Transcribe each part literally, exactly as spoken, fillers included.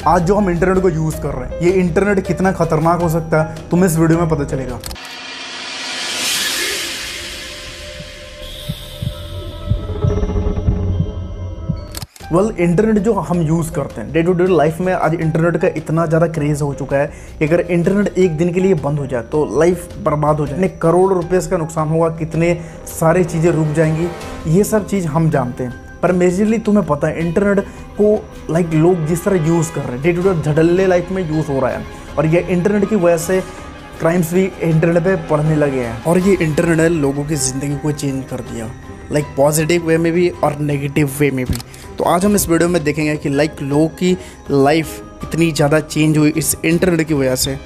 आज जो हम इंटरनेट को यूज़ कर रहे हैं, ये इंटरनेट कितना खतरनाक हो सकता है तुम्हें इस वीडियो में पता चलेगा। वेल well, इंटरनेट जो हम यूज़ करते हैं डे टू डे लाइफ में, आज इंटरनेट का इतना ज़्यादा क्रेज़ हो चुका है कि अगर इंटरनेट एक दिन के लिए बंद हो जाए तो लाइफ बर्बाद हो जाए, कितने करोड़ रुपए का नुकसान होगा, कितने सारी चीज़ें रुक जाएंगी, ये सब चीज़ हम जानते हैं। पर मेजरली तुम्हें पता है इंटरनेट को लाइक लोग जिस तरह यूज़ कर रहे हैं, डे टू डे झड़ल्ले लाइफ में यूज़ हो रहा है, और ये इंटरनेट की वजह से क्राइम्स भी इंटरनेट पे बढ़ने लगे हैं। और ये इंटरनेट ने लोगों की ज़िंदगी को चेंज कर दिया, लाइक पॉजिटिव वे में भी और नेगेटिव वे में भी। तो आज हम इस वीडियो में देखेंगे कि लाइक लोगों की लाइफ इतनी ज़्यादा चेंज हुई इस इंटरनेट की वजह से।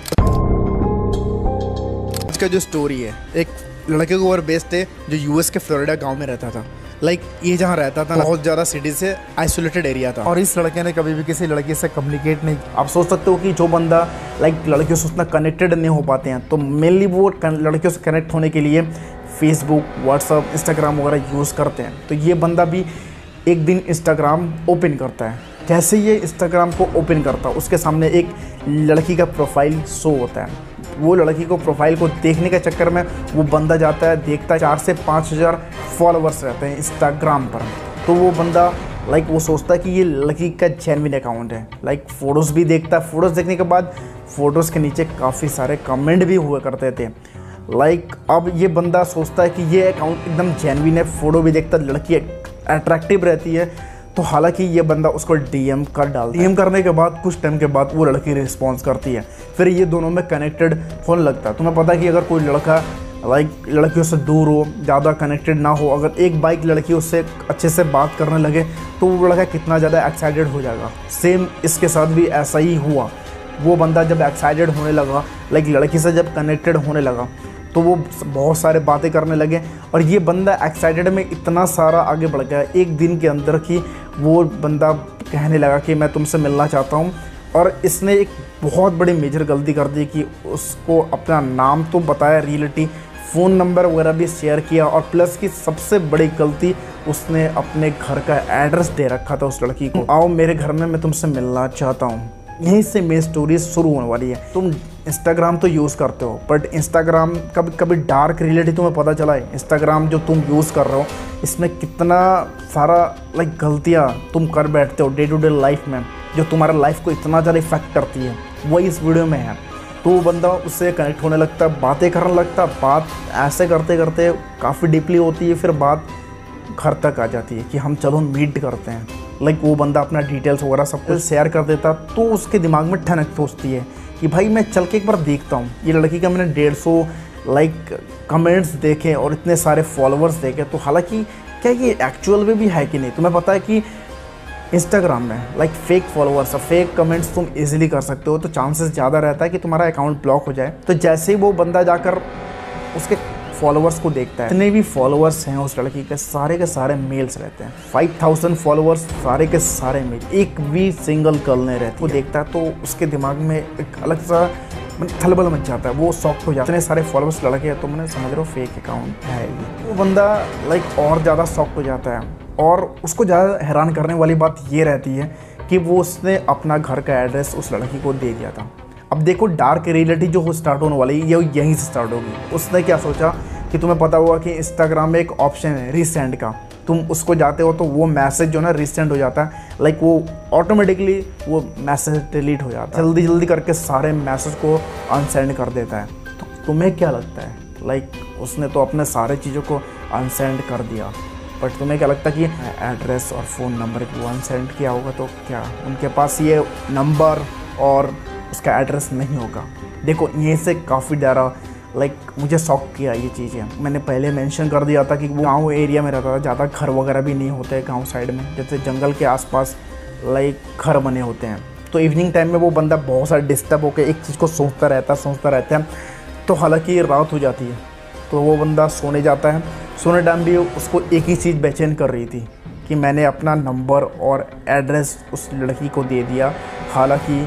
आज का जो स्टोरी है, एक लड़के के ऊपर बेस्ड है जो यूएस के फ्लोरिडा गांव में रहता था। लाइक ये जहाँ रहता था बहुत ज़्यादा सिटी से आइसोलेटेड एरिया था, और इस लड़के ने कभी भी किसी लड़की से कम्युनिकेट नहीं। आप सोच सकते हो कि जो बंदा लाइक लड़कियों से उतना कनेक्टेड नहीं हो पाते हैं, तो मेनली वो लड़कियों से कनेक्ट होने के लिए फेसबुक, व्हाट्सअप, इंस्टाग्राम वगैरह यूज़ करते हैं। तो ये बंदा भी एक दिन इंस्टाग्राम ओपन करता है। जैसे ये इंस्टाग्राम को ओपन करता है, उसके सामने एक लड़की का प्रोफाइल शो होता है। वो लड़की को प्रोफाइल को देखने के चक्कर में वो बंदा जाता है, देखता है चार से पाँच हज़ार फॉलोअर्स रहते हैं इंस्टाग्राम पर। तो वो बंदा लाइक वो सोचता है कि ये लड़की का जेन्युइन अकाउंट है। लाइक फ़ोटोज़ भी देखता है, फ़ोटोज़ देखने के बाद फ़ोटोज़ के नीचे काफ़ी सारे कमेंट भी हुआ करते थे। लाइक अब ये बंदा सोचता है कि ये अकाउंट एकदम जेन्युइन है, फ़ोटो भी देखता, लड़की अट्रैक्टिव रहती है। तो हालांकि ये बंदा उसको डीएम कर डालता है। डीएम करने के बाद कुछ टाइम के बाद वो लड़की रिस्पॉन्स करती है, फिर ये दोनों में कनेक्टेड होने लगता है। तुम्हें पता है कि अगर कोई लड़का लाइक लड़कियों से दूर हो, ज़्यादा कनेक्टेड ना हो, अगर एक बाइक लड़की उससे अच्छे से बात करने लगे तो वो लड़का कितना ज़्यादा एक्साइटेड हो जाएगा। सेम इसके साथ भी ऐसा ही हुआ। वो बंदा जब एक्साइटेड होने लगा, लाइक लड़की से जब कनेक्टेड होने लगा, तो वो बहुत सारे बातें करने लगे, और ये बंदा एक्साइटेड में इतना सारा आगे बढ़ गया एक दिन के अंदर कि वो बंदा कहने लगा कि मैं तुमसे मिलना चाहता हूँ। और इसने एक बहुत बड़ी मेजर गलती कर दी कि उसको अपना नाम तो बताया, रियलिटी फ़ोन नंबर वगैरह भी शेयर किया, और प्लस की सबसे बड़ी गलती उसने अपने घर का एड्रेस दे रखा था उस लड़की को। आओ मेरे घर में, मैं तुमसे मिलना चाहता हूँ। यहीं से मेरी स्टोरी शुरू होने वाली है। तुम इंस्टाग्राम तो यूज़ करते हो, बट इंस्टाग्राम कभी कभी डार्क रियलिटी तुम्हें पता चला है? इंस्टाग्राम जो तुम यूज़ कर रहे हो, इसमें कितना सारा लाइक गलतियाँ तुम कर बैठते हो डे टू डे लाइफ में, जो तुम्हारा लाइफ को इतना ज़्यादा इफेक्ट करती है, वही इस वीडियो में है। तो वो बंदा उससे कनेक्ट होने लगता, बातें करने लगता, बात ऐसे करते करते काफ़ी डीपली होती है, फिर बात घर तक आ जाती है कि हम चलो मीट करते हैं। लाइक वो बंदा अपना डिटेल्स वगैरह सब कुछ शेयर कर देता, तो उसके दिमाग में ठनक सोचती है कि भाई मैं चल के एक बार देखता हूँ। ये लड़की का मैंने डेढ़ सौ लाइक कमेंट्स देखे और इतने सारे फॉलोअर्स देखे, तो हालांकि क्या ये एक्चुअल में भी है कि नहीं? तुम्हें पता है कि इंस्टाग्राम में लाइक फेक फॉलोअर्स और फेक कमेंट्स तुम इजीली कर सकते हो, तो चांसेस ज़्यादा रहता है कि तुम्हारा अकाउंट ब्लॉक हो जाए। तो जैसे ही वो बंदा जाकर उसके फॉलोअर्स को देखता है, जितने भी फॉलोअर्स हैं उस लड़की के, सारे के सारे मेल्स रहते हैं। फाइव थाउजेंड फॉलोअर्स सारे के सारे मेल, एक भी सिंगल गर्ल नहीं रहती। वो देखता है तो उसके दिमाग में एक अलग सा थलबल मच जाता है, वो शॉक हो जाता है। इतने सारे फॉलोअर्स लड़के हैं तो मैंने समझ रहा हूँ फेक अकाउंट है ये। वो बंदा लाइक और ज़्यादा शॉक हो जाता है, और उसको ज़्यादा हैरान करने वाली बात ये रहती है कि वो उसने अपना घर का एड्रेस उस लड़की को दे दिया था। अब देखो डार्क रियलिटी जो हो स्टार्ट होने वाली है, ये यहीं से स्टार्ट होगी। उसने क्या सोचा कि तुम्हें पता होगा कि इंस्टाग्राम में एक ऑप्शन है रीसेंड का, तुम उसको जाते हो तो वो मैसेज जो ना रीसेंड हो जाता है, लाइक वो ऑटोमेटिकली वो मैसेज डिलीट हो जाता है, जल्दी जल्दी करके सारे मैसेज को अनसेंड कर देता है। तो तुम्हें क्या लगता है? लाइक उसने तो अपने सारे चीज़ों को अनसेंड कर दिया, बट तुम्हें क्या लगता है कि एड्रेस और फ़ोन नंबर को अनसेंड किया होगा तो क्या उनके पास ये नंबर और उसका एड्रेस नहीं होगा? देखो ये से काफ़ी ज़्यादा लाइक मुझे शॉक किया ये चीज़ें। मैंने पहले मेंशन कर दिया था कि वो गांव एरिया में रहता था, ज़्यादा घर वगैरह भी नहीं होते गांव साइड में, जैसे जंगल के आसपास लाइक घर बने होते हैं। तो इवनिंग टाइम में वो बंदा बहुत सारा डिस्टर्ब होकर एक चीज़ को सोचता रहता सोचता रहता है। तो हालांकि रात हो जाती है, तो वो बंदा सोने जाता है। सोने टाइम भी उसको एक ही चीज़ बेचैन कर रही थी कि मैंने अपना नंबर और एड्रेस उस लड़की को दे दिया, हालांकि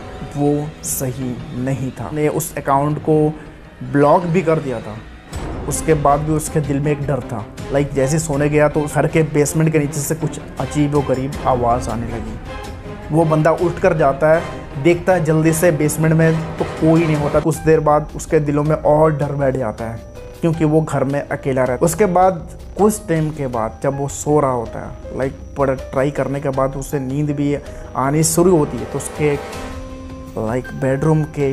वो सही नहीं था। ने उस अकाउंट को ब्लॉक भी कर दिया था। उसके बाद भी उसके दिल में एक डर था, लाइक जैसे सोने गया तो घर के बेसमेंट के नीचे से कुछ अजीब व गरीब आवाज़ आने लगी। वो बंदा उठ कर जाता है, देखता है जल्दी से बेसमेंट में तो कोई नहीं होता। कुछ देर बाद उसके दिलों में और डर बैठ जाता है क्योंकि वो घर में अकेला रहता है। उसके बाद कुछ टाइम के बाद जब वो सो रहा होता है, लाइक पर ट्राई करने के बाद उसे नींद भी आनी शुरू होती है, तो उसके लाइक बेडरूम के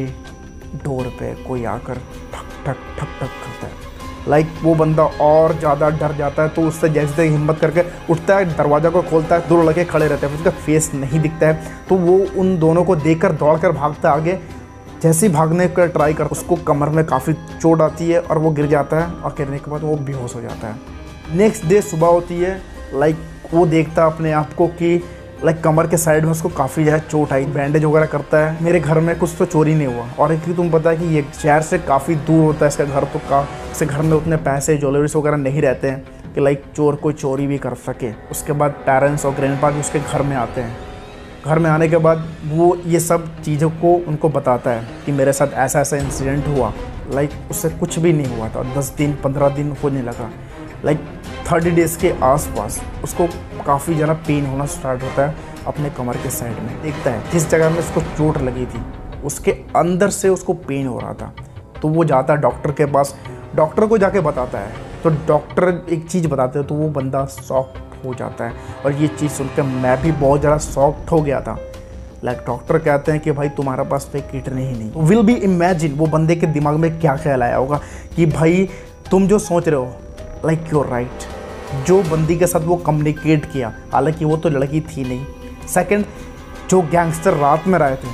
डोर पे कोई आकर ठक ठक ठक ठक करता है। लाइक वो बंदा और ज़्यादा डर जाता है, तो उससे जैसे हिम्मत करके उठता है, दरवाज़ा को खोलता है, दो लड़के खड़े रहते हैं, उसका फेस नहीं दिखता है। तो वो उन दोनों को देखकर दौड़ कर भागता है आगे। जैसे ही भागने का ट्राई कर, उसको कमर में काफ़ी चोट आती है और वो गिर जाता है, और गिरने के बाद वो बेहोश हो जाता है। नेक्स्ट डे सुबह होती है, लाइक वो देखता है अपने आप को कि लाइक कमर के साइड में उसको काफ़ी ज़्यादा चोट आई, बैंडेज वगैरह करता है। मेरे घर में कुछ तो चोरी नहीं हुआ, और एक तुम पता है कि ये शहर से काफ़ी दूर होता है इसका घर, तो का इसके घर में उतने पैसे ज्वेलरीज वगैरह नहीं रहते हैं कि लाइक चोर कोई चोरी भी कर सके। उसके बाद पेरेंट्स और ग्रैंडपा भी उसके घर में आते हैं। घर में आने के बाद वो ये सब चीज़ों को उनको बताता है कि मेरे साथ ऐसा ऐसा इंसिडेंट हुआ। लाइक उससे कुछ भी नहीं हुआ था, दस दिन पंद्रह दिन होने लगा। लाइक थर्टी डेज़ के आसपास उसको काफ़ी ज़्यादा पेन होना स्टार्ट होता है अपने कमर के साइड में। देखता है जिस जगह में उसको चोट लगी थी उसके अंदर से उसको पेन हो रहा था। तो वो जाता है डॉक्टर के पास, डॉक्टर को जाके बताता है, तो डॉक्टर एक चीज़ बताते हैं तो वो बंदा शॉक हो जाता है। और ये चीज़ सुनकर मैं भी बहुत ज़्यादा शॉक्ड हो गया था। लाइक डॉक्टर कहते हैं कि भाई तुम्हारे पास पे किडनी ही नहीं। विल बी इमेजिन वो बंदे के दिमाग में क्या ख्याल आया होगा कि भाई तुम जो सोच रहे हो, लाइक यूर राइट। जो बंदी के साथ वो कम्युनिकेट किया, हालांकि वो तो लड़की थी नहीं। सेकंड, जो गैंगस्टर रात में रहे थे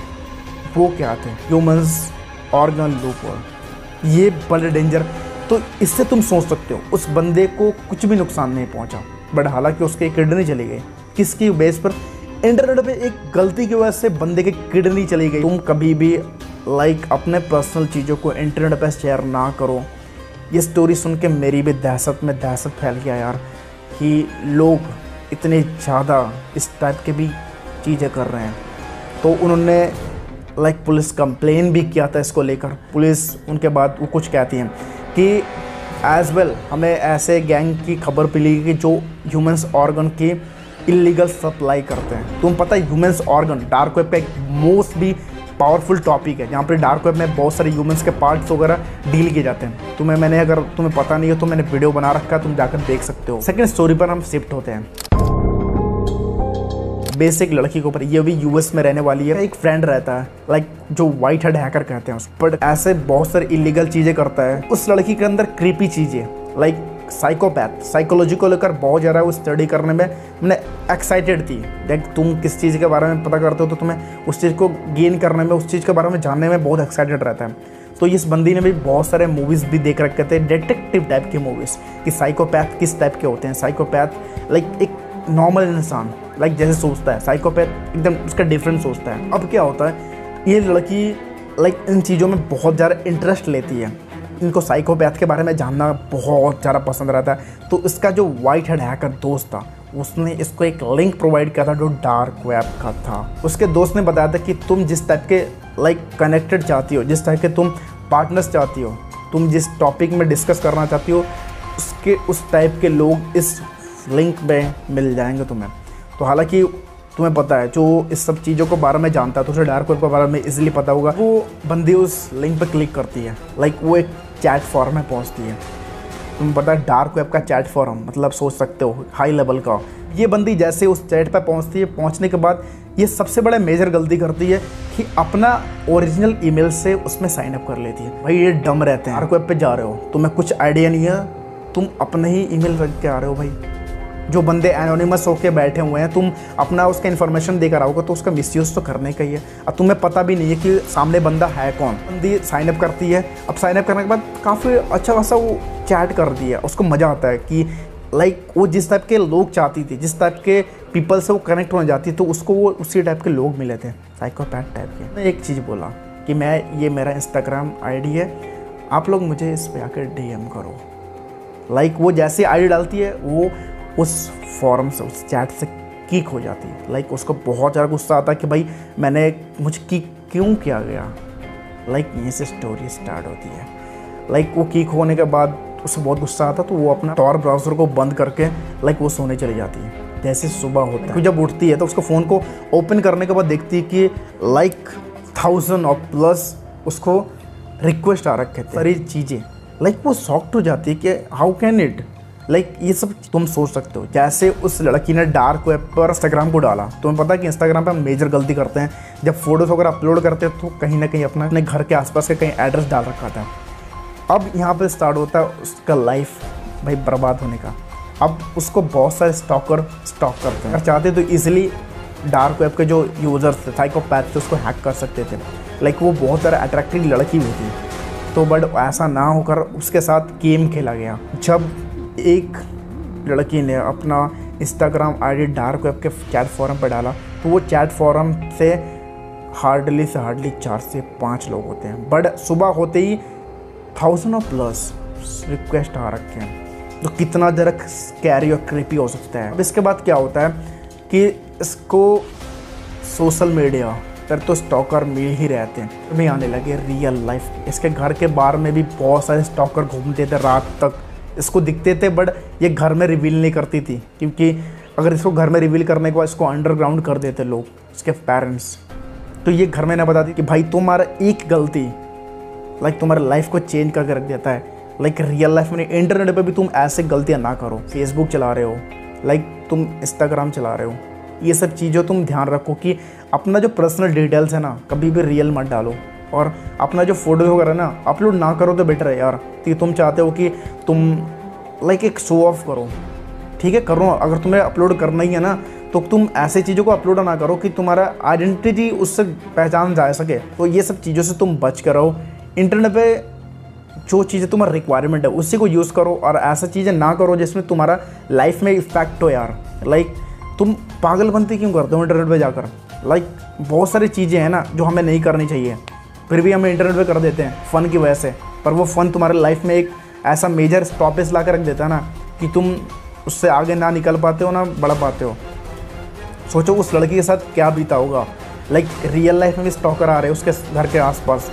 वो क्या थे, ह्यूमंस ऑर्गन लूपर, ये बड़े डेंजर। तो इससे तुम सोच सकते हो उस बंदे को कुछ भी नुकसान नहीं पहुंचा, बट हालांकि उसके किडनी चली गई। किसकी बेस पर? इंटरनेट पे एक गलती की वजह से बंदे की किडनी चली गई। तुम कभी भी लाइक अपने पर्सनल चीज़ों को इंटरनेट पे शेयर ना करो। ये स्टोरी सुन के मेरी भी दहशत में दहशत फैल गया यार, कि लोग इतने ज़्यादा इस टाइप के भी चीज़ें कर रहे हैं। तो उन्होंने लाइक पुलिस कंप्लेन भी किया था इसको लेकर। पुलिस उनके बाद वो कुछ कहती हैं कि एज वेल हमें ऐसे गैंग की खबर मिली कि जो ह्यूमंस ऑर्गन की इलीगल सप्लाई करते हैं। तुम पता है ह्यूमंस ऑर्गन डार्क वेब पे एक मोस्ट भी पावरफुल टॉपिक है, जहाँ पर डार्क वेब में बहुत सारे ह्यूमंस के पार्ट्स वगैरह डील किए जाते हैं। तुम्हें मैंने अगर तुम्हें पता नहीं हो तो मैंने वीडियो बना रखा है, तुम जाकर देख सकते हो। सेकंड स्टोरी पर हम शिफ्ट होते हैं। बेसिक लड़की के ऊपर, ये भी यूएस में रहने वाली है। एक फ्रेंड रहता है लाइक जो वाइट हेड हैकर कहते हैं उस, बट ऐसे बहुत सारी इलीगल चीज़ें करता है। उस लड़की के अंदर क्रीपी चीज़ें लाइक साइकोपैथ, साइकोलॉजी को लेकर बहुत ज़्यादा वो स्टडी करने में मैंने एक्साइटेड थी। देख तुम किस चीज़ के बारे में पता करते हो तो तुम्हें उस चीज़ को गेन करने में, उस चीज़ के बारे में जानने में बहुत एक्साइटेड रहता है। तो इस बंदी ने भी बहुत सारे मूवीज़ भी देख रखे थे, डिटेक्टिव टाइप की मूवीज़, कि साइकोपैथ किस टाइप के होते हैं। साइकोपैथ लाइक एक नॉर्मल इंसान लाइक जैसे सोचता है, साइकोपैथ एकदम उसका डिफरेंट सोचता है। अब क्या होता है, ये लड़की लाइक इन चीज़ों में बहुत ज़्यादा इंटरेस्ट लेती है, इनको साइकोपैथ के बारे में जानना बहुत ज़्यादा पसंद रहता है। तो इसका जो वाइट हेड हैकर दोस्त था उसने इसको एक लिंक प्रोवाइड किया था जो डार्क वेब का था। उसके दोस्त ने बताया था कि तुम जिस टाइप के लाइक कनेक्टेड चाहती हो, जिस टाइप के तुम पार्टनर्स चाहती हो, तुम जिस टॉपिक में डिस्कस करना चाहती हो, उसके उस टाइप के लोग इस लिंक में मिल जाएंगे तुम्हें। तो हालांकि तुम्हें पता है जो इस सब चीज़ों के बारे में जानता है तो उसे डार्क वेब के बारे में इजीली पता होगा। वो बंदी उस लिंक पर क्लिक करती है, लाइक वो एक चैट फॉरम में पहुंचती है। तुम्हें पता है डार्क वेब का चैट फॉरम मतलब सोच सकते हो हाई लेवल का। ये बंदी जैसे उस चैट पर पहुंचती है, पहुंचने के बाद ये सबसे बड़ा मेजर गलती करती है कि अपना ओरिजिनल ईमेल से उसमें साइन अप कर लेती है। भाई ये डम रहते हैं, डार्क वेब पे जा रहे हो, तुम्हें कुछ आइडिया नहीं है, तुम अपने ही ईमेल रख के आ रहे हो। भाई जो बंदे एनोनिमस होके बैठे हुए हैं, तुम अपना उसका इन्फॉर्मेशन देकर आओगे तो उसका मिसयूज़ तो करने का ही है। अब तुम्हें पता भी नहीं है कि सामने बंदा है कौन। बंदी साइन अप करती है, अब साइन अप करने के बाद काफ़ी अच्छा खासा वो चैट कर दिया, उसको मज़ा आता है कि लाइक वो जिस टाइप के लोग चाहती थी, जिस टाइप के पीपल से वो कनेक्ट होने जाती तो उसको वो उसी टाइप के लोग मिले थे, साइकोपैथ टाइप के। मैं एक चीज़ बोला कि मैं ये मेरा इंस्टाग्राम आईडी है, आप लोग मुझे इस पर आकर डीएम करो। लाइक वो जैसे आईडी डालती है वो उस फॉरम से, उस चैट से किक हो जाती है। लाइक उसको बहुत ज़्यादा गुस्सा आता है कि भाई मैंने मुझे किक क्यों किया गया। लाइक यहीं से स्टोरी स्टार्ट होती है। लाइक वो किक होने के बाद तो उसे बहुत गुस्सा आता, तो वो अपना टॉर ब्राउज़र को बंद करके लाइक वो सोने चली जाती है। जैसे सुबह होता है, जब उठती है तो उसको फ़ोन को ओपन करने के बाद देखती है कि लाइक थाउजेंड और प्लस उसको रिक्वेस्ट आ रखे थे, सारी चीज़ें। लाइक वो शॉक्ड हो जाती है कि हाउ कैन इट, लाइक ये सब तुम सोच सकते हो। जैसे उस लड़की ने डार्क वेब पर इंस्टाग्राम को डाला, तुम्हें पता है कि इंस्टाग्राम पे हम मेजर गलती करते हैं, जब फोटोज़ वगैरह अपलोड करते हैं तो कहीं ना कहीं अपना अपने घर के आसपास का कहीं एड्रेस डाल रखा था। अब यहाँ पे स्टार्ट होता है उसका लाइफ भाई बर्बाद होने का। अब उसको बहुत सारे स्टॉकर स्टॉक करते हैं, अगर चाहते तो ईजिली डार्क वेब के जो यूज़र्स थे, साइकोपैथ थे, उसको हैक कर सकते थे। लाइक वो बहुत सारा अट्रैक्टिव लड़की भी थी, तो बट ऐसा ना होकर उसके साथ गेम खेला गया। जब एक लड़की ने अपना इंस्टाग्राम आईडी डार्क वेब के चैट फॉरम पर डाला, तो वो चैट फॉरम से हार्डली से हार्डली चार से पाँच लोग होते हैं, बट सुबह होते ही थाउजेंड और प्लस रिक्वेस्ट आ रखे हैं, तो कितना ज़रा स्कैरी और क्रीपी हो सकता है। अब इसके बाद क्या होता है कि इसको सोशल मीडिया पर तो स्टॉकर मिल ही रहते हैं, भी आने लगे रियल लाइफ। इसके घर के बाहर में भी बहुत सारे स्टॉकर घूमते थे, रात तक इसको दिखते थे, बट ये घर में रिवील नहीं करती थी, क्योंकि अगर इसको घर में रिवील करने के बाद इसको अंडरग्राउंड कर देते लोग, इसके पेरेंट्स, तो ये घर में ना बताती कि भाई तुम्हारा एक गलती लाइक तुम्हारे लाइफ को चेंज करके रख देता है। लाइक रियल लाइफ में, इंटरनेट पे भी तुम ऐसे गलतियाँ ना करो। फेसबुक चला रहे हो, लाइक तुम इंस्टाग्राम चला रहे हो, ये सब चीज़ों तुम ध्यान रखो कि अपना जो पर्सनल डिटेल्स है ना कभी भी रियल मत डालो, और अपना जो फोटो वगैरह ना अपलोड ना करो तो बेटर है यार। कि तुम चाहते हो कि तुम लाइक एक शो ऑफ करो, ठीक है करो, अगर तुम्हें अपलोड करना ही है ना तो तुम ऐसे चीज़ों को अपलोड ना करो कि तुम्हारा आइडेंटिटी उससे पहचान जा सके। तो ये सब चीज़ों से तुम बच कर रहो। इंटरनेट पे जो चीज़ें तुम्हारा रिक्वायरमेंट है उसी को यूज़ करो, और ऐसा चीज़ें ना करो जिसमें तुम्हारा लाइफ में इफेक्ट हो यार। लाइक तुम पागलपंती क्यों करते हो इंटरनेट पे जाकर? लाइक बहुत सारी चीज़ें हैं ना जो हमें नहीं करनी चाहिए, फिर भी हम इंटरनेट पे कर देते हैं फ़न की वजह से, पर वो फ़न तुम्हारे लाइफ में एक ऐसा मेजर स्टॉपेज ला कर रख देता है ना कि तुम उससे आगे ना निकल पाते हो ना बढ़ पाते हो। सोचो उस लड़की के साथ क्या बीता होगा। लाइक रियल लाइफ में भी स्टॉकर आ रहे हैं उसके घर के आसपास,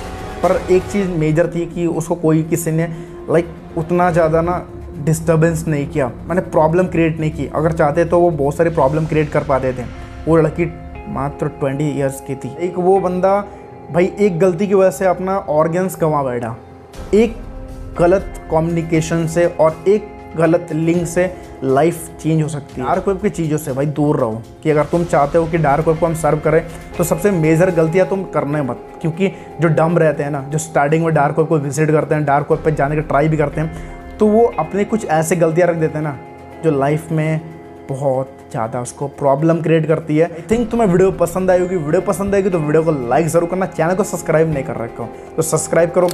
पर एक चीज़ मेजर थी कि उसको कोई किसी ने लाइक उतना ज़्यादा ना डिस्टर्बेंस नहीं किया, मैंने प्रॉब्लम क्रिएट नहीं की। अगर चाहते तो वो बहुत सारी प्रॉब्लम क्रिएट कर पाते थे। वो लड़की मात्र ट्वेंटी ईयर्स की थी। एक वो बंदा भाई एक गलती की वजह से अपना ऑर्गन्स गंवा बैठा, एक गलत कम्युनिकेशन से और एक गलत लिंक से लाइफ चेंज हो सकती है। डार्क वेब की चीज़ों से भाई दूर रहो। कि अगर तुम चाहते हो कि डार्क वेब को हम सर्व करें तो सबसे मेजर गलतियां तुम करने मत, क्योंकि जो डम रहते हैं ना, जो स्टार्टिंग में डार्क वेब को विजिट करते हैं, डार्क वेब पे जाने का ट्राई भी करते हैं, तो वो अपने कुछ ऐसे गलतियां रख देते हैं ना जो लाइफ में बहुत ज़्यादा उसको प्रॉब्लम क्रिएट करती है। आई थिंक तुम्हें वीडियो पसंद आई होगी। वीडियो पसंद आएगी तो वीडियो को लाइक ज़रूर करना, चैनल को सब्सक्राइब नहीं कर रखा हो तो सब्सक्राइब करो।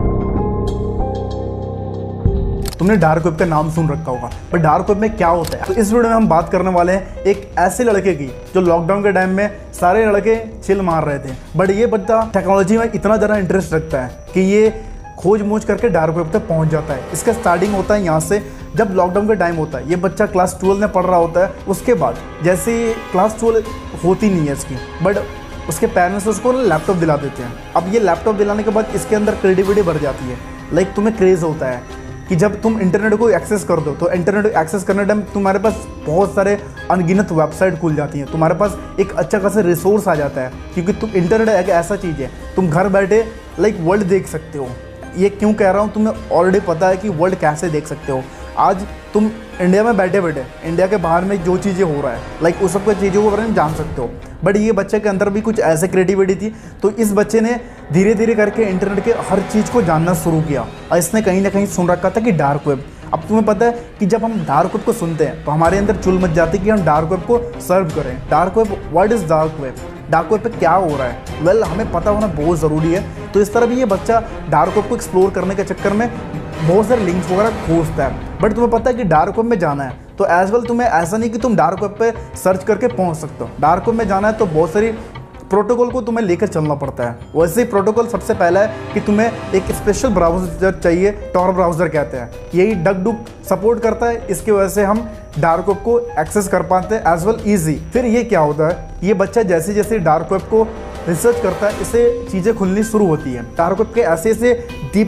तुमने डार्क वेब का नाम सुन रखा होगा, पर डार्क वेब में क्या होता है, तो इस वीडियो में हम बात करने वाले हैं एक ऐसे लड़के की जो लॉकडाउन के टाइम में सारे लड़के चिल मार रहे थे, बट ये बच्चा टेक्नोलॉजी में इतना ज़्यादा इंटरेस्ट रखता है कि ये खोज मोज करके डार्क वेब तक पहुंच जाता है। इसका स्टार्टिंग होता है यहाँ से, जब लॉकडाउन का टाइम होता है, ये बच्चा क्लास ट्वेल्व में पढ़ रहा होता है। उसके बाद जैसे क्लास ट्वेल्व होती नहीं है इसकी, बट उसके पेरेंट्स उसको लैपटॉप दिला देते हैं। अब ये लैपटॉप दिलाने के बाद इसके अंदर क्रिएटिविटी बढ़ जाती है। लाइक तुम्हें क्रेज़ होता है कि जब तुम इंटरनेट को एक्सेस कर दो तो इंटरनेट एक्सेस करने टाइम तुम्हारे पास बहुत सारे अनगिनत वेबसाइट खुल जाती हैं, तुम्हारे पास एक अच्छा खासा रिसोर्स आ जाता है, क्योंकि तुम इंटरनेट एक ऐसा चीज़ है तुम घर बैठे लाइक वर्ल्ड देख सकते हो। ये क्यों कह रहा हूँ, तुम्हें ऑलरेडी पता है कि वर्ल्ड कैसे देख सकते हो। आज तुम इंडिया में बैठे बैठे इंडिया के बाहर में जो चीज़ें हो रहा है लाइक उस सब चीज़ों के बारे में जान सकते हो। बट ये बच्चे के अंदर भी कुछ ऐसे क्रिएटिविटी थी, तो इस बच्चे ने धीरे धीरे करके इंटरनेट के हर चीज़ को जानना शुरू किया। और इसने कहीं ना कहीं सुन रखा था कि डार्क वेब। अब तुम्हें पता है कि जब हम डार्क वेब को सुनते हैं तो हमारे अंदर चुल मच जाती है कि हम डार्क वेब को सर्व करें। Dark web, what is dark web, dark web पे क्या हो रहा है, वेल well, हमें पता होना बहुत ज़रूरी है। तो इस तरह भी ये बच्चा डार्क वेब को एक्सप्लोर करने के चक्कर में बहुत सारे लिंक्स वगैरह खोजता है। बट तुम्हें पता है कि डार्क वेब में जाना है तो एज वेल तुम्हें ऐसा नहीं कि तुम डार्क वेब पे सर्च करके पहुंच सकते हो। डार्क वेब में जाना है तो बहुत सारी प्रोटोकॉल को तुम्हें लेकर चलना पड़ता है। वैसे ही प्रोटोकॉल सबसे पहला है कि तुम्हें एक स्पेशल ब्राउज़र चाहिए, टॉर ब्राउज़र कहते हैं। यही डक डुक सपोर्ट करता है, इसकी वजह से हम डार्क वेब को एक्सेस कर पाते हैं एज वेल ईजी। फिर ये क्या होता है, ये बच्चा जैसे जैसे डार्क वेब को रिसर्च करता है, इससे चीज़ें खुलनी शुरू होती है। डार्क वेब के ऐसे ऐसे डीपेस्ट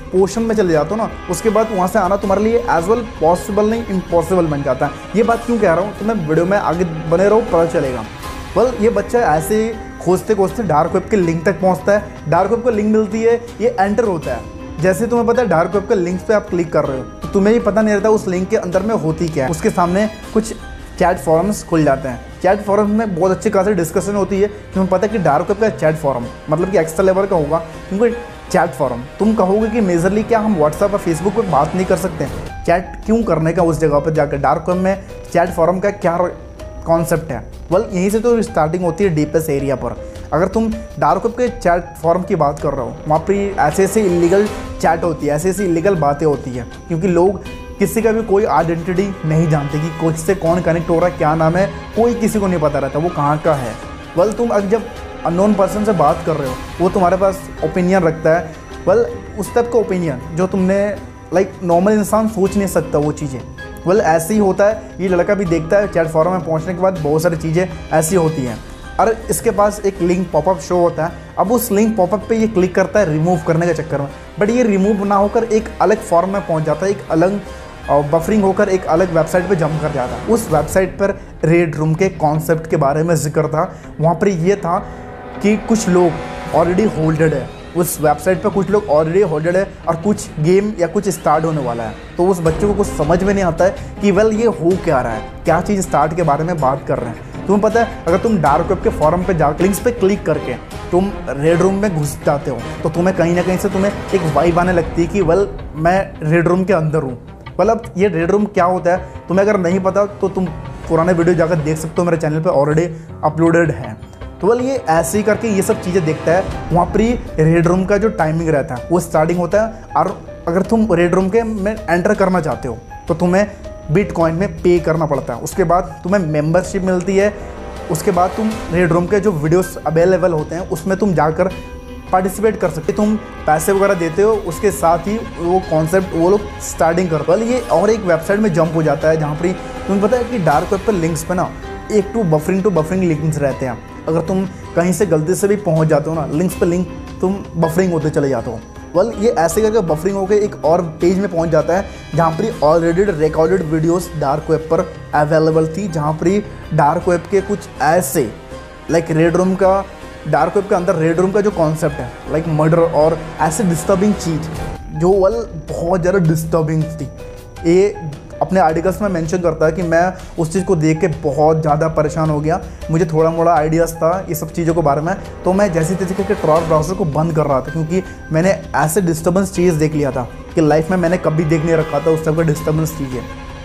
पोर्शन में चले जाते हो ना, उसके बाद वहाँ से आना तुम्हारे लिए एज वेल पॉसिबल नहीं इम्पॉसिबल बन जाता है। ये बात क्यों कह रहा हूँ, तुम्हें वीडियो में आगे बने रहो, पता चलेगा। वेल ये बच्चा ऐसे खोजते खोजते डार्क वेब के लिंक तक पहुँचता है। डार्क वेब को लिंक मिलती है, ये एंटर होता है। जैसे तुम्हें पता है डार्क वेब के लिंक पे आप क्लिक कर रहे हो तो तुम्हें ये पता नहीं रहता उस लिंक के अंदर में होती क्या है। उसके सामने कुछ चैट फॉरम्स खुल जाते हैं। चैट फॉरम में बहुत अच्छी खासी डिस्कशन होती है। तुम्हें पता है कि डार्क वेब का चैट फॉरम मतलब कि एक्स्ट्रा लेवल का होगा, क्योंकि चैट फॉरम तुम कहोगे कि मेजरली क्या हम व्हाट्सएप और फेसबुक पे बात नहीं कर सकते, चैट क्यों करने का उस जगह पर जाकर। डार्क वेब में चैट फॉरम का क्या कॉन्सेप्ट है, वेल यहीं से तो स्टार्टिंग होती है डीपेस्ट एरिया पर। अगर तुम डार्क वेब के चैट फॉरम की बात कर रहे हो, वहाँ पर ऐसे ऐसे इलीगल चैट होती है, ऐसी ऐसी इलीगल बातें होती है, क्योंकि लोग किसी का भी कोई आइडेंटिटी नहीं जानते कि कोई से कौन कनेक्ट हो रहा है, क्या नाम है, कोई किसी को नहीं पता रहता वो कहाँ का है। वेल तुम अगर जब अननोन पर्सन से बात कर रहे हो, वो तुम्हारे पास ओपिनियन रखता है, वेल उस टाइप का ओपिनियन जो तुमने लाइक नॉर्मल इंसान सोच नहीं सकता वो चीज़ें। वेल ऐसे ही होता है, ये लड़का भी देखता है चैट फॉरम में पहुँचने के बाद बहुत सारी चीज़ें ऐसी होती हैं और इसके पास एक लिंक पॉपअप शो होता है। अब उस लिंक पॉपअप पे ये क्लिक करता है रिमूव करने के चक्कर में, बट ये रिमूव ना होकर एक अलग फॉर्म में पहुंच जाता है, एक अलग बफरिंग होकर एक अलग वेबसाइट पे जंप कर जाता है। उस वेबसाइट पर रेड रूम के कॉन्सेप्ट के बारे में जिक्र था। वहाँ पर ये था कि कुछ लोग ऑलरेडी होल्डेड है, उस वेबसाइट पर कुछ लोग ऑलरेडी होल्डेड है और कुछ गेम या कुछ स्टार्ट होने वाला है। तो उस बच्चे को कुछ समझ में नहीं आता है कि वेल ये हो क्या रहा है, क्या चीज़ स्टार्ट के बारे में बात कर रहे हैं। तुम्हें पता है अगर तुम डार्क वेब के फॉरम पे जाकर लिंक्स पे क्लिक करके तुम रेड रूम में घुस जाते हो तो तुम्हें कहीं ना कहीं से तुम्हें एक वाइब आने लगती है कि वेल मैं रेड रूम के अंदर हूँ। मतलब ये रेड रूम क्या होता है तुम्हें अगर नहीं पता तो तुम पुराने वीडियो जाकर देख सकते हो, मेरे चैनल पे ऑलरेडी अपलोडेड है। तो वेल ये ऐसे ही करके ये सब चीज़ें देखता है। वहाँ पर ही रेड रूम का जो टाइमिंग रहता है वो स्टार्टिंग होता है, और अगर तुम रेड रूम के में एंटर करना चाहते हो तो तुम्हें बिटकॉइन में पे करना पड़ता है। उसके बाद तुम्हें मेंबरशिप मिलती है। उसके बाद तुम रेड रूम के जो वीडियोस अवेलेबल होते हैं उसमें तुम जाकर पार्टिसिपेट कर सकते हो, तुम पैसे वगैरह देते हो, उसके साथ ही वो कॉन्सेप्ट वो लोग स्टार्टिंग करते हैं। ये और एक वेबसाइट में जंप हो जाता है जहाँ पर तुम्हें पता है कि डार्क वेब पर लिंक्स पे ना एक to buffering to buffering links रहते हैं। अगर तुम कहीं से गलती से भी पहुँच जाते हो ना लिंक्स पर लिंक तुम बफरिंग होते चले जाते हो। वेल ये ऐसे करके बफरिंग होकर एक और पेज में पहुंच जाता है जहाँ पर already recorded videos dark web पर अवेलेबल थी, जहाँ पर डार्क वेब के कुछ ऐसे लाइक रेड रूम का डार्क वेब के अंदर रेड रूम का जो कॉन्सेप्ट है लाइक मर्डर और ऐसे डिस्टर्बिंग चीज़ जो वेल बहुत ज़्यादा डिस्टर्बिंग थी। ये अपने आर्टिकल्स में मेंशन करता है कि मैं उस चीज़ को देख के बहुत ज़्यादा परेशान हो गया। मुझे थोड़ा मोड़ा आइडियाज़ था ये सब चीज़ों के बारे में, तो मैं जैसे तैसे करके ट्रॉल ब्राउज़र को बंद कर रहा था, क्योंकि मैंने ऐसे डिस्टर्बेंस चीज़ देख लिया था कि लाइफ में मैंने कभी देख नहीं रखा था उस टाइप का डिस्टर्बेंस चीज़ें।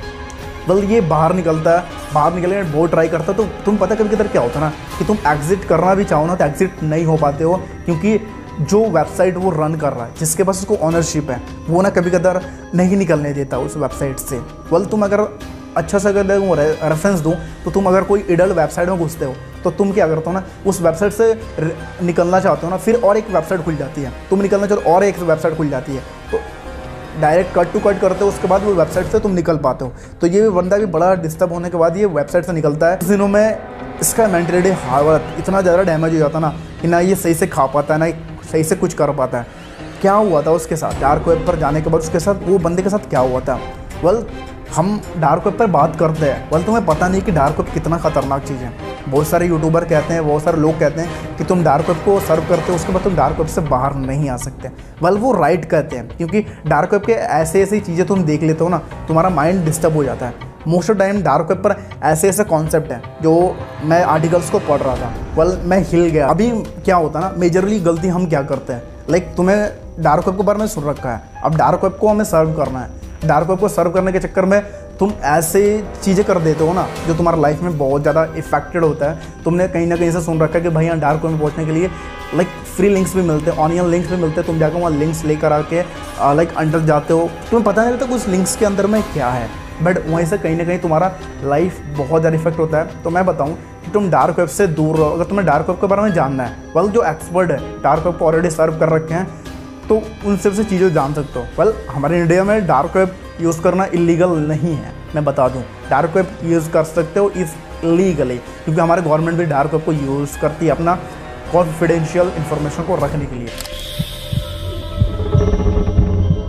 वेल ये बाहर निकलता है, बाहर निकलने में बहुत ट्राई करता है। तो तुम पता कभी किधर क्या होता है ना कि तुम एग्जिट करना भी चाहो ना तो एग्जिट नहीं हो पाते हो, क्योंकि जो वेबसाइट वो रन कर रहा है जिसके पास उसको ऑनरशिप है वो ना कभी कदर नहीं निकलने देता उस वेबसाइट से। वेल तुम अगर अच्छा सा अगर रेफरेंस दूँ तो तुम अगर कोई इडल वेबसाइट में घुसते हो तो तुम क्या करते हो ना उस वेबसाइट से निकलना चाहते हो ना, फिर और एक वेबसाइट खुल जाती है, तुम निकलना चाहते हो और एक वेबसाइट खुल जाती है, तो डायरेक्ट कट टू कट करते हो, उसके बाद वो वेबसाइट से तुम निकल पाते हो। तो ये बंदा भी बड़ा डिस्टर्ब होने के बाद ये वेबसाइट से निकलता है। इस दिनों में इसका मेंटलिटी हालत इतना ज़्यादा डैमेज हो जाता ना कि ना ये सही से खा पाता है ना सही से कुछ कर पाता है। क्या हुआ था उसके साथ डार्क वेब पर जाने के बाद, उसके साथ वो बंदे के साथ क्या हुआ था। वेल हम डार्क वेब पर बात करते हैं, वेल तुम्हें पता नहीं कि डार्क वेब कितना ख़तरनाक चीज़ है। बहुत सारे यूट्यूबर कहते हैं, बहुत सारे लोग कहते हैं कि तुम डार्क वेब को सर्व करते हो उसके बाद तुम डार्क वेब से बाहर नहीं आ सकते। वेल वो राइट कहते हैं, क्योंकि डार्क वेब के ऐसे ऐसी चीज़ें तुम देख लेते हो ना तुम्हारा माइंड डिस्टर्ब हो जाता है। Most of time dark web पर ऐसे ऐसे कॉन्सेप्ट हैं जो मैं आर्टिकल्स को पढ़ रहा था, वेल मैं हिल गया। अभी क्या होता है ना मेजरली गलती हम क्या करते हैं, लाइक तुम्हें डार्क वेब के बारे में सुन रखा है, अब डार्क वेब को हमें सर्व करना है। डार्क वेब को सर्व करने के चक्कर में तुम ऐसे चीज़ें कर देते हो ना जो तुम्हारा लाइफ में बहुत ज़्यादा इफेक्टेड होता है। तुमने कहीं ना कहीं से सुन रखा है कि भाई यहाँ डार्क वेब में पहुँचने के लिए लाइक फ्री लिंक्स भी मिलते हैं, ऑनियन लिंक्स भी मिलते हैं, तुम जाकर वहाँ लिंक्स लेकर आके लाइक अंदर जाते हो, तुम्हें पता नहीं लगता उस लिंक्स के अंदर में क्या है, बट वहीं से कहीं ना कहीं तुम्हारा लाइफ बहुत ज़्यादा इफेक्ट होता है। तो मैं बताऊँ कि तुम डार्क वेब से दूर रहो। अगर तुम्हें डार्क वेब के बारे में जानना है, वेल जो एक्सपर्ट है डार्क वेब को ऑलरेडी सर्व कर रखे हैं तो उन सबसे चीज़ें जान सकते हो। वेल हमारे इंडिया में डार्क वेब यूज़ करना इलीगल नहीं है, मैं बता दूं। डार्क वेब यूज़ कर सकते हो इस लीगली, क्योंकि हमारे गवर्नमेंट भी डार्क वेब को यूज़ करती है अपना कॉन्फिडेंशियल इन्फॉर्मेशन को रखने के लिए।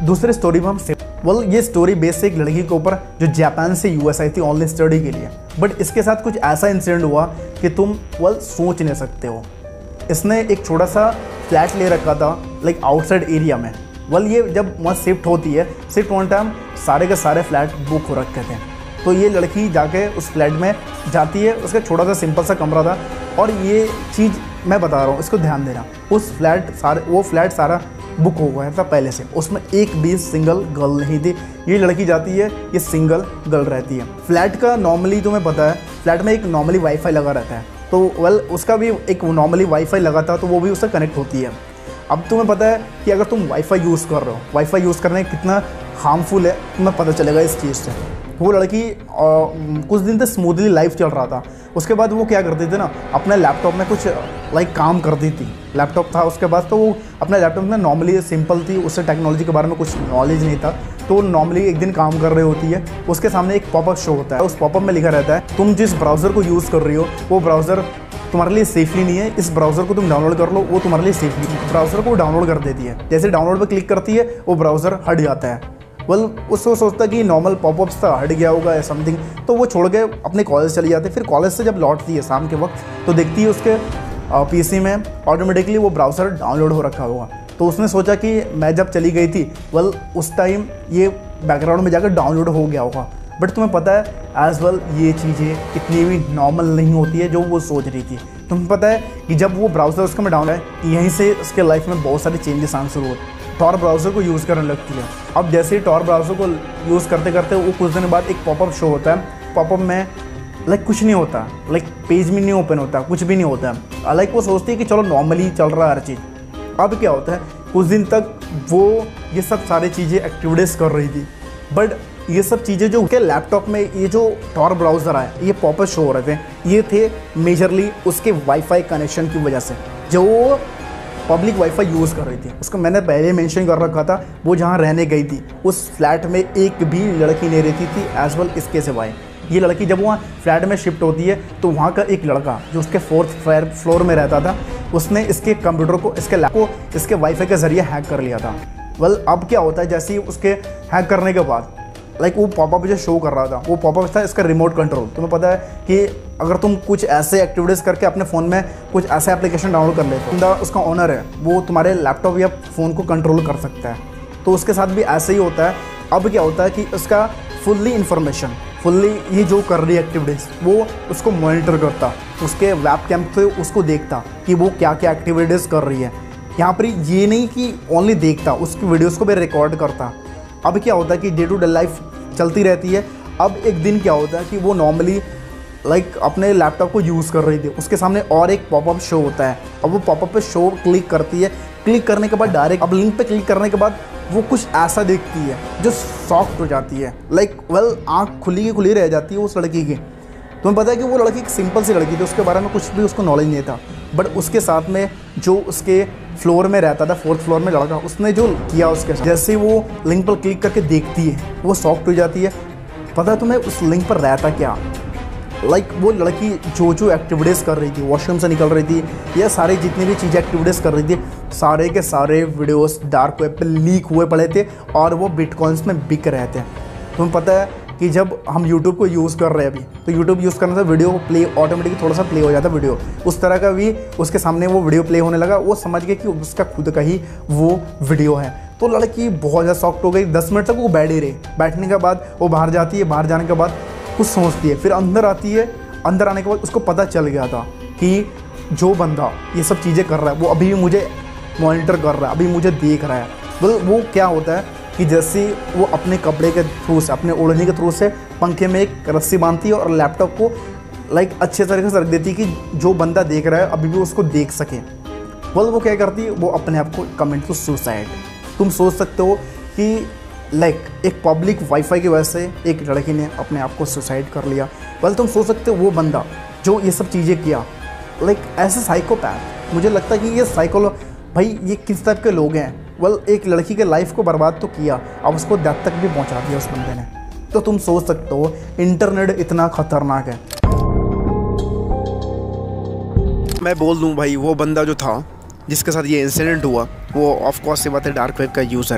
दूसरी स्टोरी में हम वेल ये स्टोरी बेस है एक लड़की के ऊपर जो जापान से यूएस आई थी ऑनलाइन स्टडी के लिए। बट इसके साथ कुछ ऐसा इंसिडेंट हुआ कि तुम वेल सोच नहीं सकते हो। इसने एक छोटा सा फ्लैट ले रखा था लाइक आउटसाइड एरिया में। वेल ये जब वहाँ शिफ्ट होती है, शिफ्ट होने टाइम सारे के सारे फ्लैट बुक हो रखे थे। तो ये लड़की जाके उस फ्लैट में जाती है, उसका छोटा सा सिंपल सा कमरा था। और ये चीज़ मैं बता रहा हूँ, इसको ध्यान देना, उस फ्लैट सारे वो फ्लैट सारा बुक हो गया था पहले से, उसमें एक भी सिंगल गर्ल नहीं थी। ये लड़की जाती है, ये सिंगल गर्ल रहती है। फ्लैट का नॉर्मली तुम्हें पता है, फ्लैट में एक नॉर्मली वाईफाई लगा रहता है। तो वेल उसका भी एक नॉर्मली वाईफाई लगा था, तो वो भी उससे कनेक्ट होती है। अब तुम्हें पता है कि अगर तुम वाईफाई यूज़ कर रहे हो, वाईफाई यूज़ करने कितना हार्मफुल है तुम्हें पता चलेगा इस चीज़ से। वो लड़की आ, कुछ दिन तक स्मूथली लाइफ चल रहा था। उसके बाद वो क्या करती थी ना, अपने लैपटॉप में कुछ लाइक काम करती थी। लैपटॉप था उसके पास, तो वो अपने लैपटॉप में नॉर्मली सिंपल थी, उससे टेक्नोलॉजी के बारे में कुछ नॉलेज नहीं था। तो नॉर्मली एक दिन काम कर रही होती है, उसके सामने एक पॉपअप शो होता है। उस पॉपअप में लिखा रहता है तुम जिस ब्राउज़र को यूज़ कर रही हो वो ब्राउज़र तुम्हारे लिए सेफली नहीं है, इस ब्राउज़र को तुम डाउनलोड कर लो, वो तुम्हारे लिए सेफली। ब्राउज़र को डाउनलोड कर देती है, जैसे डाउनलोड पर क्लिक करती है वो ब्राउज़र हट जाता है। वेल उसको सोचता कि नॉर्मल पॉपअप्स था, हट गया होगा या समथिंग, तो वो छोड़ के अपने कॉलेज चली जाती है। फिर कॉलेज से जब लौटती है शाम के वक्त, तो देखती है उसके पीसी में ऑटोमेटिकली वो ब्राउज़र डाउनलोड हो रखा होगा। तो उसने सोचा कि मैं जब चली गई थी वेल उस टाइम ये बैकग्राउंड में जाकर डाउनलोड हो गया होगा। बट तुम्हें पता है एज वेल ये चीज़ें इतनी भी नॉर्मल नहीं होती है जो वो सोच रही थी। तुम्हें पता है कि जब वो ब्राउज़र उसका में डाउन है, यहीं से उसके लाइफ में बहुत सारे चेंजेस आने शुरू होते। टॉर ब्राउज़र को यूज़ करने लगती है। अब जैसे ही टॉर ब्राउज़र को यूज़ करते करते वो कुछ दिन बाद एक पॉपअप शो होता है। पॉपअप में लाइक कुछ नहीं होता, लाइक पेज भी नहीं ओपन होता, कुछ भी नहीं होता है। लाइक वो सोचती है कि चलो नॉर्मली चल रहा है हर चीज़। अब क्या होता है, कुछ दिन तक वो ये सब सारी चीज़ें एक्टिविटीज़ कर रही थी। बट ये सब चीज़ें जो उसके लैपटॉप में ये जो टॉर ब्राउज़र आए, ये पॉपअप शो हो रहे थे, ये थे मेजरली उसके वाईफाई कनेक्शन की वजह से। जो पब्लिक वाईफाई यूज़ कर रही थी, उसको मैंने पहले मेंशन कर रखा था, वो जहाँ रहने गई थी उस फ्लैट में एक भी लड़की नहीं रहती थी एज वेल इसके सिवाय। ये लड़की जब वहाँ फ्लैट में शिफ्ट होती है तो वहाँ का एक लड़का जो उसके फोर्थ फ्लोर में रहता था, उसने इसके कंप्यूटर को, इसके लैप को इसके वाईफाई के ज़रिए हैक कर लिया था। वेल अब क्या होता है, जैसे ही उसके हैक करने के बाद लाइक वो पॉपअप जो शो कर रहा था, वो पॉपअप था इसका रिमोट कंट्रोल। तुम्हें पता है कि अगर तुम कुछ ऐसे एक्टिविटीज़ करके अपने फ़ोन में कुछ ऐसे एप्लीकेशन डाउनलोड कर लेते हो, उसका ओनर है वो तुम्हारे लैपटॉप या फ़ोन को कंट्रोल कर सकता है। तो उसके साथ भी ऐसे ही होता है। अब क्या होता है कि उसका फुल्ली इन्फॉर्मेशन, फुल्ली ये जो कर रही है एक्टिविटीज़, वो उसको मॉनिटर करता, उसके वेब कैम से उसको देखता कि वो क्या क्या एक्टिविटीज़ कर रही है। यहाँ पर ये नहीं कि ओनली देखता, उसकी वीडियोज़ को भी रिकॉर्ड करता। अब क्या होता है कि डे टू डे लाइफ चलती रहती है। अब एक दिन क्या होता है कि वो नॉर्मली लाइक अपने लैपटॉप को यूज़ कर रही थी, उसके सामने और एक पॉपअप शो होता है। अब वो पॉपअप पे शो क्लिक करती है, क्लिक करने के बाद डायरेक्ट अब लिंक पे क्लिक करने के बाद वो कुछ ऐसा देखती है जो शॉक्ड हो जाती है। लाइक वेल आँख खुली की खुली रह जाती है उस लड़की की। तुम्हें पता है कि वो लड़की एक सिंपल सी लड़की थी, उसके बारे में कुछ भी उसको नॉलेज नहीं था। बट उसके साथ में जो उसके फ्लोर में रहता था, फोर्थ फ्लोर में लड़का, उसने जो किया उसके साथ, जैसे वो लिंक पर क्लिक करके देखती है वो शॉक्ड हो जाती है। पता है तुम्हें उस लिंक पर रहता क्या? लाइक like, वो लड़की जो जो एक्टिविटीज़ कर रही थी, वॉशरूम से निकल रही थी, या सारे जितनी भी चीज़ें एक्टिविटीज़ कर रही थी, सारे के सारे वीडियोस डार्क वेब पे लीक हुए पड़े थे और वो बिटकॉइंस में बिक रहे थे। तुम्हें पता है कि जब हम YouTube को यूज़ कर रहे हैं अभी, तो YouTube यूज़ करने से वीडियो प्ले ऑटोमेटिकली थोड़ा सा प्ले हो जाता है वीडियो, उस तरह का भी उसके सामने वो वीडियो प्ले होने लगा। वो समझ गए कि उसका खुद का ही वो वीडियो है। तो लड़की बहुत ज़्यादा शॉक्ड हो गई। दस मिनट तक वो बैठ ही रही। बैठने के बाद वो बाहर जाती है, बाहर जाने के बाद कुछ सोचती है, फिर अंदर आती है। अंदर आने के बाद उसको पता चल गया था कि जो बंदा ये सब चीज़ें कर रहा है वो अभी भी मुझे मॉनिटर कर रहा है, अभी मुझे देख रहा है। वो वो क्या होता है कि जैसे वो अपने कपड़े के थ्रू से, अपने ओढ़ने के थ्रू से पंखे में एक रस्सी बांधती है और लैपटॉप को लाइक अच्छे तरीके से रख देती है कि जो बंदा देख रहा है अभी भी उसको देख सके। बोल वो क्या करती है, वो अपने आप को कमेंट टू सुसाइड। तुम सोच सकते हो कि लाइक एक पब्लिक वाईफाई की वजह से एक लड़की ने अपने आप को सुसाइड कर लिया। वेल तुम सोच सकते हो वो बंदा जो ये सब चीज़ें किया, लाइक ऐसे साइकोपैथ, मुझे लगता है कि ये साइकोलो भाई ये किस टाइप के लोग हैं। वेल एक लड़की के लाइफ को बर्बाद तो किया, अब उसको डेथ तक भी पहुंचा दिया उस बंदे ने। तो तुम सोच सकते हो इंटरनेट इतना खतरनाक है। मैं बोल दूं भाई, वो बंदा जो था जिसके साथ ये इंसिडेंट हुआ वो ऑफ कोर्स से बात है डार्क वेब का यूज़र है।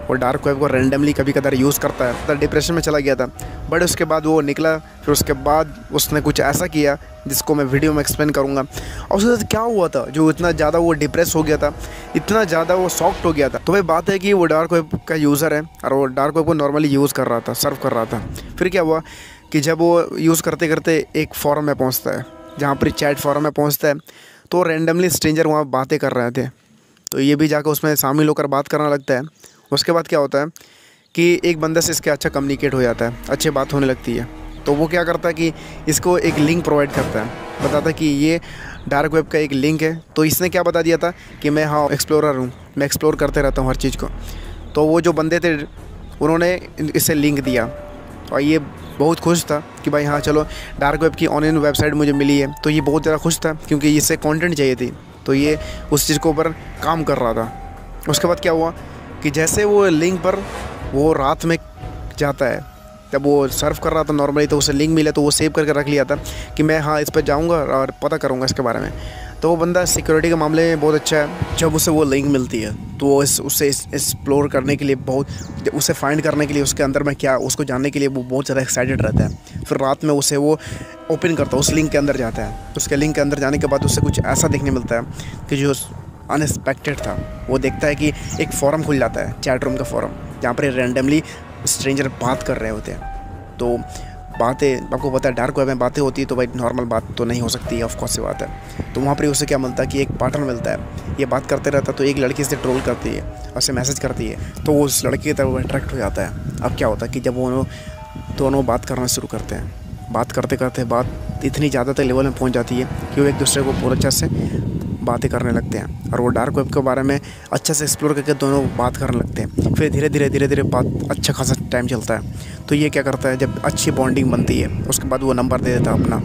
वो डार्क वेब को रैंडमली कभी कदार यूज़ करता है। तो डिप्रेशन में चला गया था, बट उसके बाद वो निकला। फिर उसके बाद उसने कुछ ऐसा किया जिसको मैं वीडियो में एक्सप्लेन करूँगा। और उसके साथ क्या हुआ था जो इतना ज़्यादा वो डिप्रेस हो गया था, इतना ज़्यादा वो शॉक्ड हो गया था। तो भाई बात है कि वो डार्क वेब का यूज़र है और वो डार्क वेब को नॉर्मली यूज़ कर रहा था, सर्व कर रहा था। फिर क्या हुआ कि जब वो यूज़ करते करते एक फॉरम में पहुँचता है, जहाँ पर चैट फॉरम में पहुँचता है, तो रैंडमली स्ट्रेंजर वहाँ बातें कर रहे थे। तो ये भी जाकर उसमें शामिल होकर बात करने लगता है। उसके बाद क्या होता है कि एक बंदे से इसके अच्छा कम्युनिकेट हो जाता है, अच्छी बात होने लगती है। तो वो क्या करता है कि इसको एक लिंक प्रोवाइड करता है, बताता है कि ये डार्क वेब का एक लिंक है। तो इसने क्या बता दिया था कि मैं हाँ एक्सप्लोरर हूँ, मैं एक्सप्लोर करते रहता हूँ हर चीज़ को। तो वो जो बंदे थे उन्होंने इसे लिंक दिया और ये बहुत खुश था कि भाई हाँ चलो डार्क वेब की ऑनलाइन वेबसाइट मुझे मिली है। तो ये बहुत ज़्यादा खुश था क्योंकि इससे कंटेंट चाहिए थी, तो ये उस चीज़ के ऊपर काम कर रहा था। उसके बाद क्या हुआ कि जैसे वो लिंक पर वो रात में जाता है, जब वो सर्व कर रहा था नॉर्मली, तो उसे लिंक मिला तो वो सेव करके रख लिया था कि मैं हाँ इस पर जाऊँगा और पता करूँगा इसके बारे में। तो वो बंदा सिक्योरिटी के मामले में बहुत अच्छा है। जब उसे वो लिंक मिलती है तो वो इस उससे एक्सप्लोर करने के लिए बहुत, उसे फाइंड करने के लिए, उसके अंदर में क्या उसको जानने के लिए वो बहुत ज़्यादा एक्साइटेड रहता है। फिर रात में उसे वो ओपन करता है, उस लिंक के अंदर जाता है। उसके लिंक के अंदर जाने के बाद उससे कुछ ऐसा देखने मिलता है कि जो अनएक्सपेक्टेड था। वो देखता है कि एक फॉरम खुल जाता है, चैट रूम का फॉरम, जहाँ पर रैंडमली स्ट्रेंजर बात कर रहे होते हैं। तो बातें, आपको पता है डार्क वेब में बातें होती है तो भाई नॉर्मल बात तो नहीं हो सकती है, ऑफ कोर्स सी बात है। तो वहाँ पर उसे क्या मिलता है कि एक पार्टनर मिलता है, ये बात करते रहता है। तो एक लड़की से ट्रोल करती है और उसे मैसेज करती है, तो वो उस लड़की की तरफ अट्रैक्ट हो जाता है। अब क्या होता है कि जब वो दोनों बात करना शुरू करते हैं, बात करते करते बात इतनी ज़्यादा तक लेवल में पहुँच जाती है कि वो एक दूसरे को बहुत अच्छा से बातें करने लगते हैं और वो डार्क वेब के बारे में अच्छे से एक्सप्लोर करके दोनों बात करने लगते हैं। फिर धीरे धीरे धीरे धीरे बात अच्छा खासा टाइम चलता है। तो ये क्या करता है, जब अच्छी बॉन्डिंग बनती है उसके बाद वो नंबर दे देता है अपना,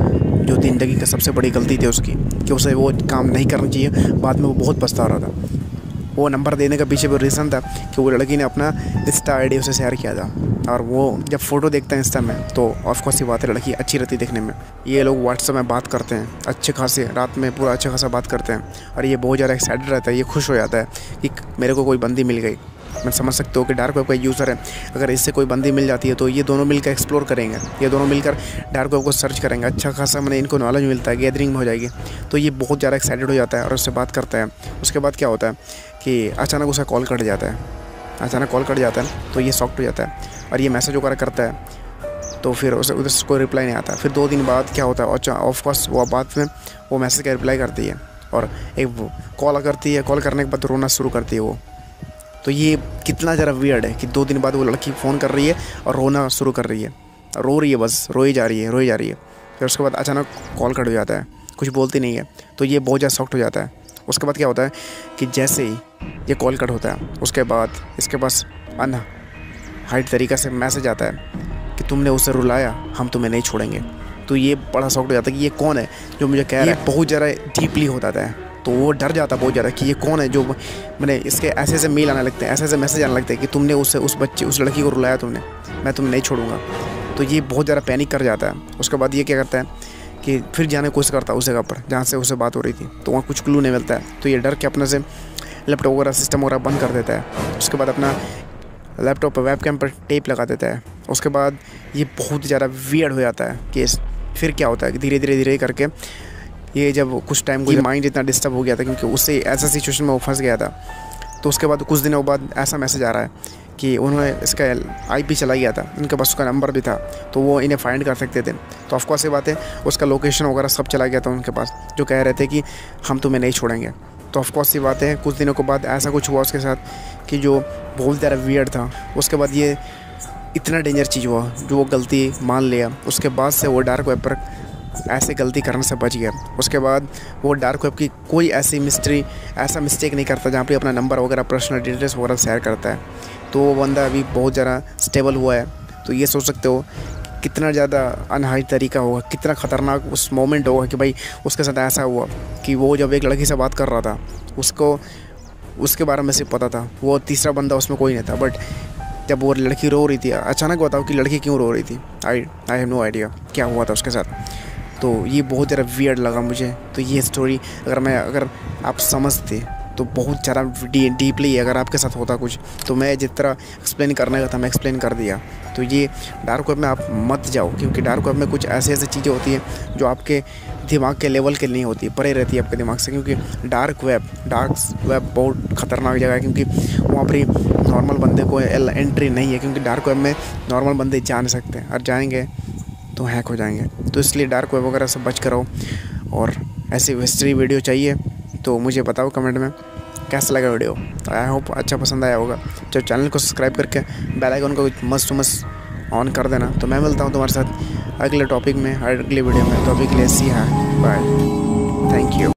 जो ज़िंदगी की सबसे बड़ी गलती थी उसकी कि उसे वो काम नहीं करना चाहिए। बाद में वो बहुत पछता रहा था। वो नंबर देने का पीछे वो रीज़न था कि वो लड़की ने अपना इंस्टा आई डी उसे शेयर किया था, और वो जब फ़ोटो देखता है इंस्टा में तो ऑफकोर्स ये बात है लड़की अच्छी रहती देखने में। ये लोग व्हाट्सएप में बात करते हैं अच्छे खासे, रात में पूरा अच्छा खासा बात करते हैं और ये बहुत ज़्यादा एक्साइटेड रहता है। ये खुश हो जाता है कि मेरे को कोई बंदी मिल गई। मैं समझ सकते हो कि डार्क वेब का यूज़र है, अगर इससे कोई बंदी मिल जाती है तो ये दोनों मिलकर एक्सप्लोर करेंगे, ये दोनों मिलकर डार्क वेब को सर्च करेंगे, अच्छा खासा मैंने इनको नॉलेज मिलता है, गैदरिंग में हो जाएगी। तो ये बहुत ज़्यादा एक्साइटेड हो जाता है और उससे बात करता है। उसके बाद क्या होता है कि अचानक उसका कॉल कट जाता है, अचानक कॉल कट जाता है तो ये शॉक्ड हो जाता है और ये मैसेज वगैरह करता है। तो फिर उसे उधर से कोई रिप्लाई नहीं आता। फिर दो दिन बाद क्या होता है, और ऑफकोर्स वो बाद में वो मैसेज का रिप्लाई करती है और एक कॉल करती है। कॉल करने के बाद रोना शुरू करती है वो। तो ये कितना ज़रा वियर्ड है कि दो दिन बाद वो लड़की फ़ोन कर रही है और रोना शुरू कर रही है, रो रही है, बस रोई जा रही है रोई जा रही है। फिर उसके बाद अचानक कॉल कट हो जाता है, कुछ बोलती नहीं है। तो ये बहुत ज़्यादा शॉक्ड हो जाता है। उसके बाद क्या होता है कि जैसे ही ये कॉल कट होता है उसके बाद इसके पास अन हाइट तरीक़े से मैसेज आता है कि तुमने उसे रुलाया, हम तुम्हें नहीं छोड़ेंगे। तो ये बड़ा शॉक्ड हो जाता है कि ये कौन है जो मुझे कह रहा है। बहुत ज़्यादा डीपली हो जाता है। तो वो डर जाता बहुत ज़्यादा कि ये कौन है जो मैंने, इसके ऐसे ऐसे मेल आने लगते हैं, ऐसे ऐसे मैसेज आने लगते हैं कि तुमने उसे उस बच्चे उस लड़की को रुलाया, तुमने, मैं तुम्हें नहीं छोड़ूंगा। तो ये बहुत ज़्यादा पैनिक कर जाता है। उसके बाद ये क्या करता है कि फिर जाने की कोशिश करता है उस जगह पर जहाँ से उससे बात हो रही थी। तो वहाँ कुछ क्लू नहीं मिलता है। तो ये डर के अपने से लैपटॉप वगैरह सिस्टम वगैरह बंद कर देता है। उसके बाद अपना लैपटॉप पर वेबकैम पर टेप लगा देता है। उसके बाद ये बहुत ज़्यादा वियर्ड हो जाता है केस। फिर क्या होता है कि धीरे धीरे धीरे करके ये जब कुछ टाइम को माइंड इतना डिस्टर्ब हो गया था क्योंकि उससे ऐसा सिचुएशन में वो फंस गया था। तो उसके बाद कुछ दिनों बाद ऐसा मैसेज आ रहा है कि उन्होंने इसका आईपी चला गया था, उनके पास उसका नंबर भी था, तो वो इन्हें फाइंड कर सकते थे। तो ऑफकोर्स ये बात है, उसका लोकेशन वगैरह सब चला गया था उनके पास, जो कह रहे थे कि हम तुम्हें नहीं छोड़ेंगे। तो ऑफकोर्स ये बात है, कुछ दिनों के बाद ऐसा कुछ हुआ उसके साथ कि जो बहुत ज़्यादा वियर्ड था। उसके बाद ये इतना डेंजर चीज़ हुआ जो वो गलती मान लिया। उसके बाद से वो डार्क वेब पर ऐसे गलती करने से बच गया। उसके बाद वो डार्क वेब की कोई ऐसी मिस्ट्री ऐसा मिस्टेक नहीं करता जहाँ पे अपना नंबर वगैरह पर्सनल डिटेल्स वगैरह शेयर करता है। तो वो बंदा अभी बहुत ज़्यादा स्टेबल हुआ है। तो ये सोच सकते हो कितना ज़्यादा अनहाइट तरीका होगा, कितना ख़तरनाक उस मोमेंट होगा कि भाई उसके साथ ऐसा हुआ कि वो जब एक लड़की से बात कर रहा था उसको उसके बारे में सिर्फ पता था, वो तीसरा बंदा उसमें कोई नहीं था। बट जब वो लड़की रो रही थी, अचानक बताओ कि लड़की क्यों रो रही थी, I I have no idea क्या हुआ था उसके साथ। तो ये बहुत ज़्यादा वियर्ड लगा मुझे। तो ये स्टोरी अगर मैं अगर आप समझते तो बहुत ज़्यादा डी, डीपली अगर आपके साथ होता कुछ, तो मैं जिस तरह एक्सप्लेन करने का था मैं एक्सप्लेन कर दिया। तो ये डार्क वेब में आप मत जाओ, क्योंकि डार्क वेब में कुछ ऐसे ऐसी चीज़ें होती हैं जो आपके दिमाग के लेवल के नहीं होती, परे रहती है आपके दिमाग से। क्योंकि डार्क वेब डार्क वेब बहुत ख़तरनाक जगह है, क्योंकि वहाँ पर नॉर्मल बंदे को एंट्री नहीं है, क्योंकि डार्क वेब में नॉर्मल बंदे जा नहीं सकते, और जाएंगे तो हैक हो जाएंगे। तो इसलिए डार्क वेब वगैरह से बच कर रहो। और ऐसी हिस्ट्री वीडियो चाहिए तो मुझे बताओ कमेंट में कैसा लगा वीडियो। आई होप अच्छा पसंद आया होगा। जो चैनल को सब्सक्राइब करके बेल आइकन को मस्त मस्त ऑन कर देना। तो मैं मिलता हूँ तुम्हारे साथ अगले टॉपिक में, अगले वीडियो में। तो अभी के लिए सी है, बाय, थैंक यू।